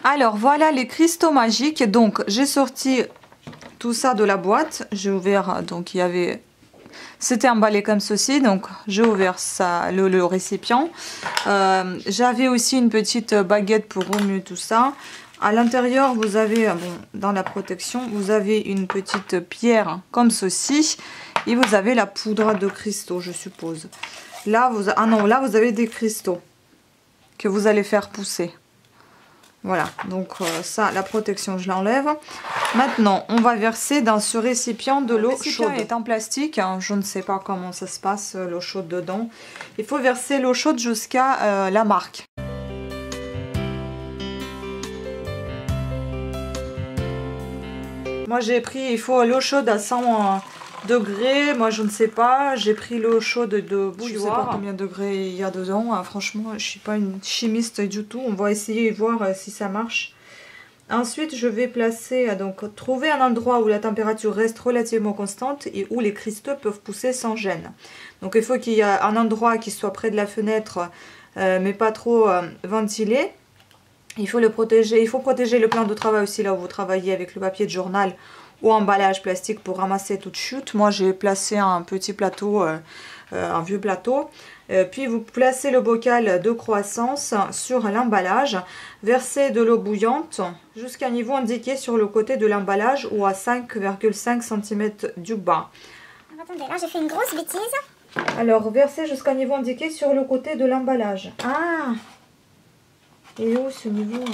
Alors voilà les cristaux magiques. Donc j'ai sorti tout ça de la boîte. J'ai ouvert, donc il y avait... C'était emballé comme ceci, donc j'ai ouvert ça, le récipient. J'avais aussi une petite baguette pour remuer tout ça. À l'intérieur, vous avez, bon, dans la protection, vous avez une petite pierre comme ceci. Et vous avez la poudre de cristaux, je suppose. Là, ah non, là, vous avez des cristaux que vous allez faire pousser. Voilà, donc ça, la protection, je l'enlève. Maintenant, on va verser dans ce récipient de l'eau chaude. Le récipient est en plastique, hein, je ne sais pas comment ça se passe, l'eau chaude dedans. Il faut verser l'eau chaude jusqu'à la marque. Moi j'ai pris, il faut l'eau chaude à 100 degrés, moi je ne sais pas, j'ai pris l'eau chaude de bouilloire. Je ne sais pas combien de degrés il y a dedans, franchement je ne suis pas une chimiste du tout, on va essayer de voir si ça marche. Ensuite je vais placer, donc trouver un endroit où la température reste relativement constante et où les cristaux peuvent pousser sans gêne. Donc il faut qu'il y ait un endroit qui soit près de la fenêtre mais pas trop ventilé. Il faut le protéger, il faut protéger le plan de travail aussi là où vous travaillez avec le papier de journal ou emballage plastique pour ramasser toute chute. Moi j'ai placé un petit plateau, un vieux plateau. Puis vous placez le bocal de croissance sur l'emballage, versez de l'eau bouillante jusqu'à un niveau indiqué sur le côté de l'emballage ou à 5,5 cm du bas. Attendez, là j'ai fait une grosse bêtise. Alors versez jusqu'à un niveau indiqué sur le côté de l'emballage. Ah! Et où ce niveau?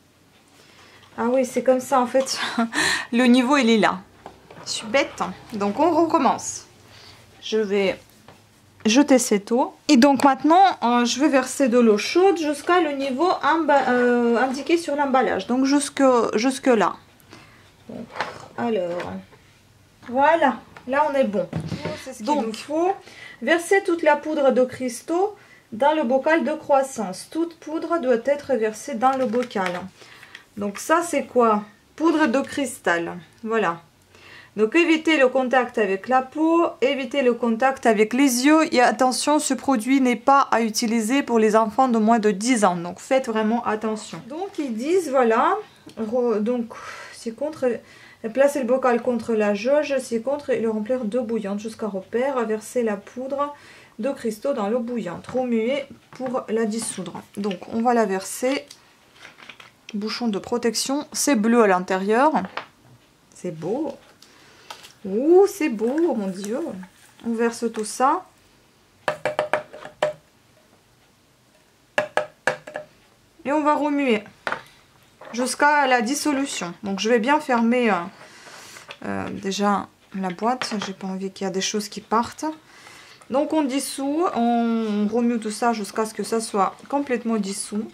Ah oui, c'est comme ça en fait. Le niveau il est là. Je suis bête. Donc on recommence. Je vais jeter cette eau. Et donc maintenant, je vais verser de l'eau chaude jusqu'à le niveau indiqué sur l'emballage. Donc jusque là. Donc, alors, voilà. Là on est bon. Donc il faut verser toute la poudre de cristaux dans le bocal de croissance. Toute poudre doit être versée dans le bocal. Donc ça c'est quoi? Poudre de cristal. Voilà. Donc évitez le contact avec la peau, évitez le contact avec les yeux. Et attention, ce produit n'est pas à utiliser pour les enfants de moins de 10 ans. Donc faites vraiment attention. Donc ils disent voilà. Donc c'est contre... Placez le bocal contre la jauge, c'est contre et le remplir d'eau bouillante jusqu'à repère. Verser la poudre de cristaux dans l'eau bouillante. Remuer pour la dissoudre. Donc on va la verser. Bouchon de protection. C'est bleu à l'intérieur. C'est beau. Ouh, c'est beau, mon Dieu. On verse tout ça. Et on va remuer jusqu'à la dissolution. Donc je vais bien fermer déjà la boîte. J'ai pas envie qu'il y ait des choses qui partent. Donc on dissout, on remue tout ça jusqu'à ce que ça soit complètement dissous.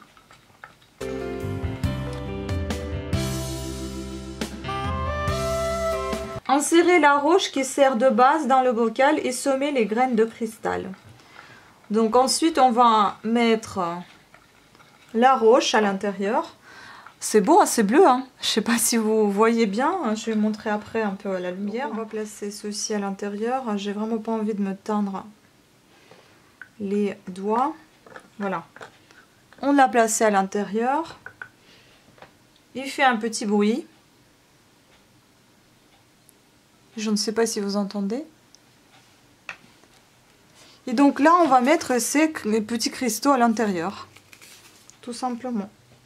Insérez la roche qui sert de base dans le bocal et semez les graines de cristal. Donc ensuite on va mettre la roche à l'intérieur. C'est beau, hein, c'est bleu, hein. Je ne sais pas si vous voyez bien, je vais montrer après un peu à la lumière. On va placer ceci à l'intérieur, j'ai vraiment pas envie de me teindre les doigts. Voilà, on l'a placé à l'intérieur. Il fait un petit bruit. Je ne sais pas si vous entendez. Et donc là, on va mettre les petits cristaux à l'intérieur. Tout simplement.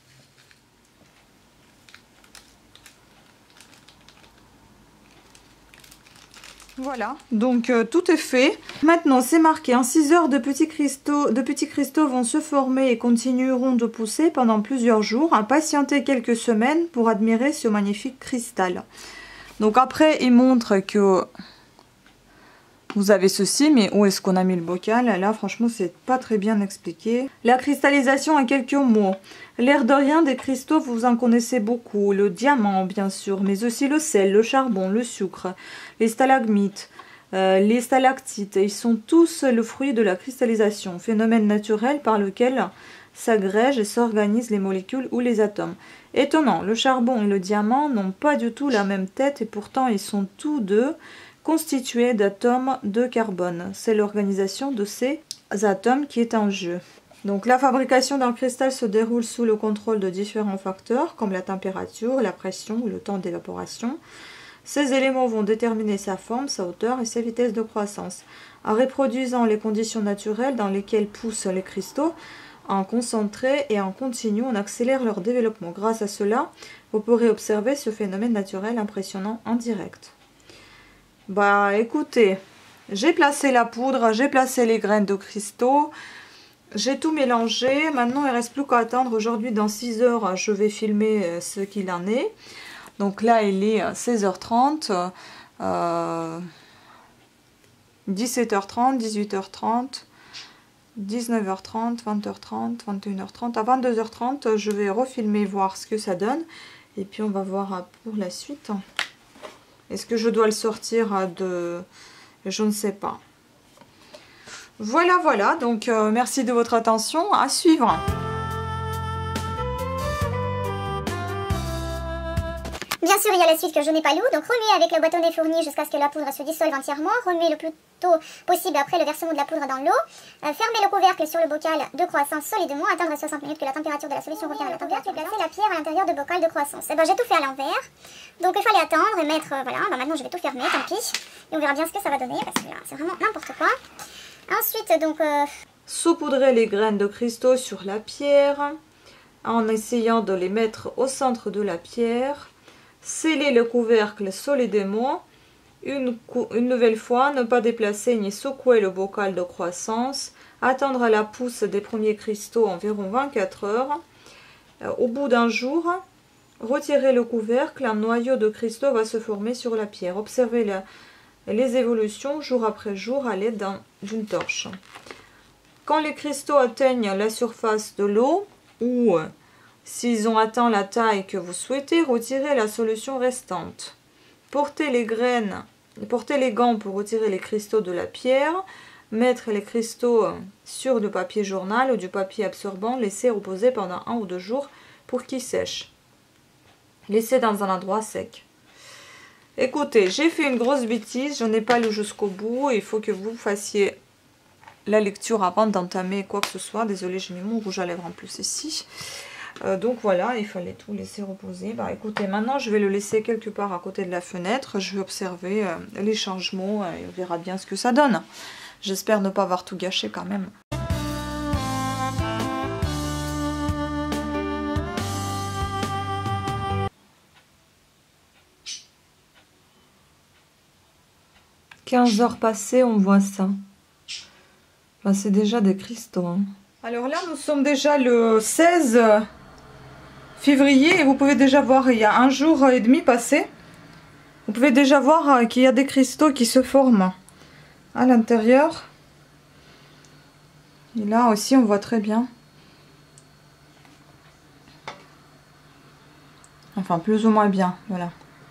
Voilà, donc tout est fait. Maintenant, c'est marqué en 6 heures de petits cristaux vont se former et continueront de pousser pendant plusieurs jours. Patientez quelques semaines pour admirer ce magnifique cristal. Donc après, il montre que vous avez ceci, mais où est-ce qu'on a mis le bocal? Là, franchement, c'est pas très bien expliqué. La cristallisation en quelques mots. L'air de rien des cristaux, vous en connaissez beaucoup. Le diamant, bien sûr, mais aussi le sel, le charbon, le sucre, les stalagmites, les stalactites. Ils sont tous le fruit de la cristallisation, phénomène naturel par lequel s'agrègent et s'organisent les molécules ou les atomes. Étonnant, le charbon et le diamant n'ont pas du tout la même tête et pourtant ils sont tous deux constitués d'atomes de carbone. C'est l'organisation de ces atomes qui est en jeu. Donc la fabrication d'un cristal se déroule sous le contrôle de différents facteurs comme la température, la pression ou le temps d'évaporation. Ces éléments vont déterminer sa forme, sa hauteur et sa vitesse de croissance. En reproduisant les conditions naturelles dans lesquelles poussent les cristaux, en concentré et en continu, on accélère leur développement. Grâce à cela, vous pourrez observer ce phénomène naturel impressionnant en direct. Bah écoutez, j'ai placé la poudre, j'ai placé les graines de cristaux, j'ai tout mélangé. Maintenant, il ne reste plus qu'à attendre. Aujourd'hui, dans 6 heures, je vais filmer ce qu'il en est. Donc là, il est 16h30, 17h30, 18h30, 19h30, 20h30, 21h30. À 22h30, je vais refilmer, voir ce que ça donne. Et puis, on va voir pour la suite. Est-ce que je dois le sortir de... Je ne sais pas. Voilà, voilà. Donc, merci de votre attention. À suivre. Bien sûr, il y a la suite que je n'ai pas lue, donc remuez avec le bâtonnet fourni jusqu'à ce que la poudre se dissolve entièrement. Remuez le plus tôt possible après le versement de la poudre dans l'eau. Fermez le couvercle sur le bocal de croissance solidement. Attendre 60 minutes que la température de la solution revienne à la température. Placer la pierre à l'intérieur du bocal de croissance. Et ben, j'ai tout fait à l'envers. Donc il fallait attendre et mettre... voilà, ben, maintenant je vais tout fermer, tant pis. Et on verra bien ce que ça va donner, parce que là, c'est vraiment n'importe quoi. Ensuite, donc... saupoudrez les graines de cristaux sur la pierre en essayant de les mettre au centre de la pierre. Scellez le couvercle solidement. Une nouvelle fois, ne pas déplacer ni secouer le bocal de croissance. Attendre à la pousse des premiers cristaux environ 24 heures. Au bout d'un jour, retirez le couvercle. Un noyau de cristaux va se former sur la pierre. Observez les évolutions jour après jour à l'aide d'une torche. Quand les cristaux atteignent la surface de l'eau ou s'ils ont atteint la taille que vous souhaitez, retirez la solution restante. Portez les gants pour retirer les cristaux de la pierre. Mettre les cristaux sur du papier journal ou du papier absorbant. Laissez reposer pendant 1 ou 2 jours pour qu'ils sèchent. Laissez dans un endroit sec. Écoutez, j'ai fait une grosse bêtise. Je n'ai pas lu jusqu'au bout. Il faut que vous fassiez la lecture avant d'entamer quoi que ce soit. Désolée, j'ai mis mon rouge à lèvres en plus ici. Donc voilà, il fallait tout laisser reposer. Bah écoutez, maintenant je vais le laisser quelque part à côté de la fenêtre. Je vais observer les changements et on verra bien ce que ça donne. J'espère ne pas avoir tout gâché quand même. « 15 heures passées, on voit ça. Bah, c'est déjà des cristaux. Hein. Alors là, nous sommes déjà le 16 février et vous pouvez déjà voir, il y a 1 jour et demi passé. Vous pouvez déjà voir qu'il y a des cristaux qui se forment à l'intérieur. Et là aussi, on voit très bien. Enfin, plus ou moins bien, voilà.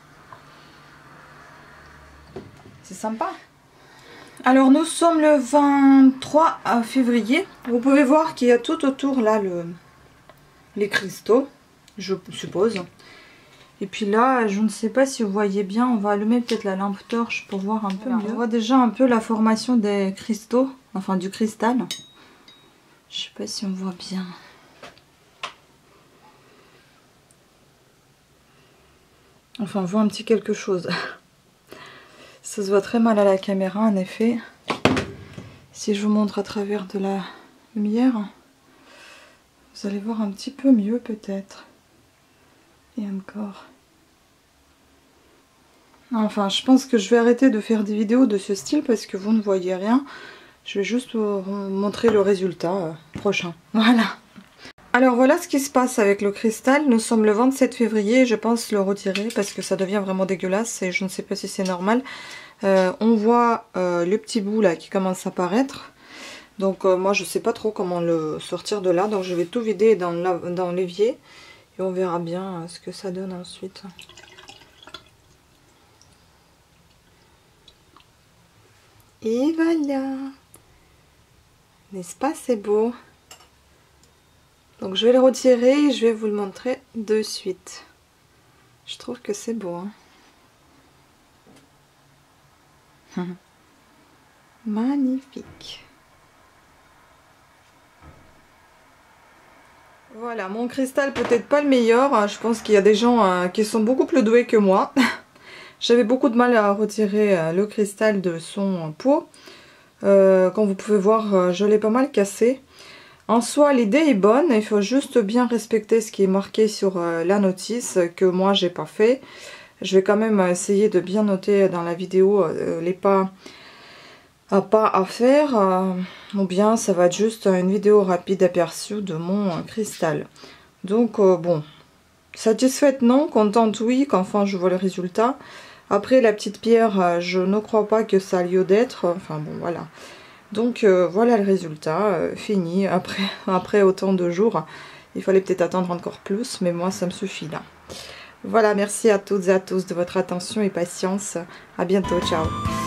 C'est sympa. Alors, nous sommes le 23 février. Vous pouvez voir qu'il y a tout autour, là, les cristaux, je suppose. Et puis là, je ne sais pas si vous voyez bien, on va allumer peut-être la lampe torche pour voir un peu mieux. On voit déjà un peu la formation des cristaux, enfin du cristal. Je sais pas si on voit bien. Enfin, on voit un petit quelque chose. Ça se voit très mal à la caméra, en effet. Si je vous montre à travers de la lumière, vous allez voir un petit peu mieux peut-être. Et encore. Enfin, je pense que je vais arrêter de faire des vidéos de ce style parce que vous ne voyez rien. Je vais juste vous montrer le résultat prochain. Voilà. Alors voilà ce qui se passe avec le cristal. Nous sommes le 27 février. Je pense le retirer parce que ça devient vraiment dégueulasse et je ne sais pas si c'est normal. On voit le petit bout là qui commence à apparaître. Donc moi je sais pas trop comment le sortir de là. Donc je vais tout vider dans l'évier. Et on verra bien ce que ça donne ensuite. Et voilà. N'est-ce pas, c'est beau? Donc je vais le retirer et je vais vous le montrer de suite. Je trouve que c'est beau. Hein. Magnifique. Voilà, mon cristal peut-être pas le meilleur. Je pense qu'il y a des gens qui sont beaucoup plus doués que moi. J'avais beaucoup de mal à retirer le cristal de son pot. Comme vous pouvez voir, je l'ai pas mal cassé. En soi, l'idée est bonne. Il faut juste bien respecter ce qui est marqué sur la notice, que moi j'ai pas fait. Je vais quand même essayer de bien noter dans la vidéo les pas à faire. Ou bien ça va être juste une vidéo rapide aperçu de mon cristal. Donc bon, satisfaite non, contente oui, qu'enfin je vois le résultat. Après la petite pierre, je ne crois pas que ça a lieu d'être. Enfin bon voilà. Donc voilà le résultat, fini. Après autant de jours, il fallait peut-être attendre encore plus, mais moi ça me suffit là. Voilà, merci à toutes et à tous de votre attention et patience. À bientôt, ciao.